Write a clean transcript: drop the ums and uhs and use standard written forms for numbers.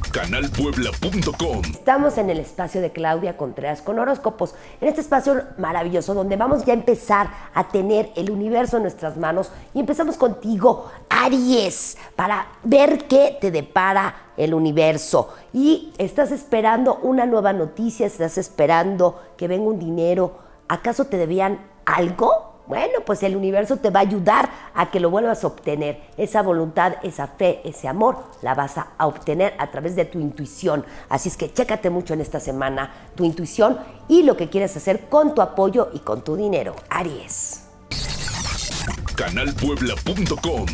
canalpuebla.com. Estamos en el espacio de Claudia Contreras con horóscopos, en este espacio maravilloso donde vamos ya a empezar a tener el universo en nuestras manos y empezamos contigo, Aries, para ver qué te depara el universo. Y estás esperando una nueva noticia, estás esperando que venga un dinero. ¿Acaso te debían algo? Bueno, pues el universo te va a ayudar a que lo vuelvas a obtener. Esa voluntad, esa fe, ese amor, la vas a obtener a través de tu intuición. Así es que chécate mucho en esta semana tu intuición y lo que quieres hacer con tu apoyo y con tu dinero. Aries. canalpuebla.com